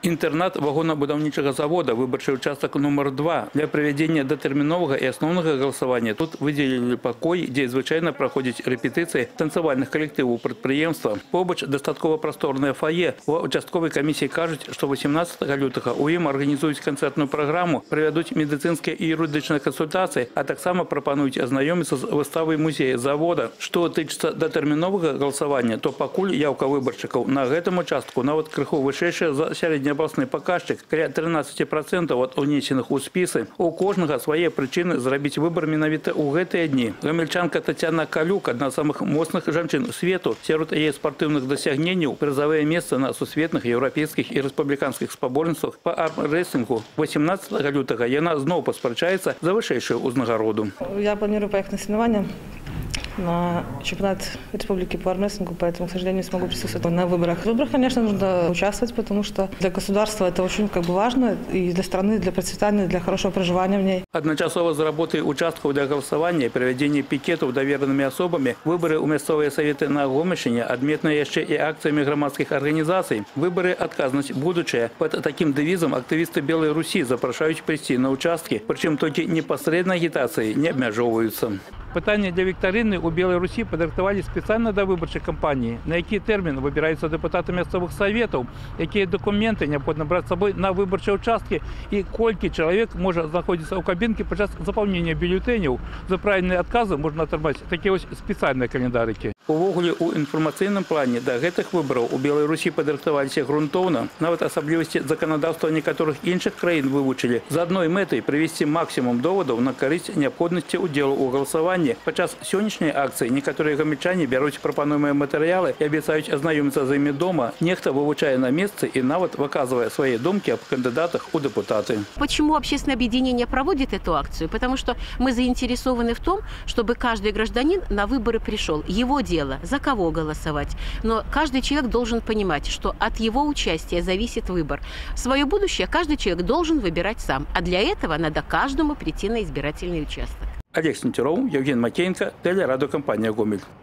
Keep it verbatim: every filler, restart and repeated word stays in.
Інтэрнат вагонабудаўнічага завода, выбарчы участок номер два. Для проведения датэрміновага и основного голосования тут выделили покой, где звычайно проходят репетиции танцевальных коллективов предприемства. Побач достатково просторное фойе. У участковой комиссии кажут, что восемнадцатого лютага у им организуют концертную программу, проведут медицинские и юридичные консультации, а так само пропонуют ознакомиться с выставой музея завода. Что тычется датэрміновага голосования, то покуль явка выборщиков на этом участку нават крыху вышэйшая за сярэдні областный показчик, каля тринадцати процентов от унесенных у списы. У кожнага свои причины зрабіць выбор менавіта у гэтыя дни. Гамельчанка Татьяна Калюк, одна из самых мощных женщин свету, сярод яе спортивных досягнений, призовое место на сусветных, европейских и республиканских спаборніцтвах по армрестлингу. восемнадцатого лютага яна зноў паспрачаецца за вышэйшую узнагароду. Я планирую поехать на соревнования на чемпионат республики по армрестлингу, поэтому, к сожалению, не смогу присутствовать на выборах. В выборах, конечно, нужно участвовать, потому что для государства это очень как бы важно, и для страны, для процветания, для хорошего проживания в ней. Одночасово за работой участков для голосования, проведение пикетов доверенными особами, выборы у местные советы на Гомельщине, отметные еще и акциями громадских организаций. Выборы «Отказность будущее». Под таким девизом активисты Белой Руси запрашивают прийти на участки, причем только непосредственно агитацией не обмежовываются. Питання для вікторини у Білій Русі підготували спеціально до виборчої кампанії, на який термін вибираються депутати місцевих советів, які документи необхідно брати з собою на виборчі участки і кілька чоловік може знаходитися у кабінці під час заповнення бюлетенів. За правильні відкази можна отримати такі ось спеціальні календарики. Увогуле у інфармаційному плані до гэтых виборів у Білій Русі підготувалися ґрунтовно, навіть особливості законодавства некоторих інших країн вивчили. З одною метою привести максимум доводів на користь необхідності уділу у голосуванні. Подчас сьогоднішньої акції некоторі гомельчани беруть пропонуемые матеріали і обіцяють ознайомитися з ними дома. Нехто вивчає на місці і навіть виказує свої думки об кандидатах у депутати. Почему общественное объединение проводит эту акцию? Потому что мы заинтересованы в том, чтобы каждый гражданин на выборы пришел. Его дело, за кого голосовать. Но каждый человек должен понимать, что от его участия зависит выбор. Свое будущее каждый человек должен выбирать сам. А для этого надо каждому прийти на избирательный участок. Олег Снетеров, Евген Макеенко, телерадиокомпания «Гомель».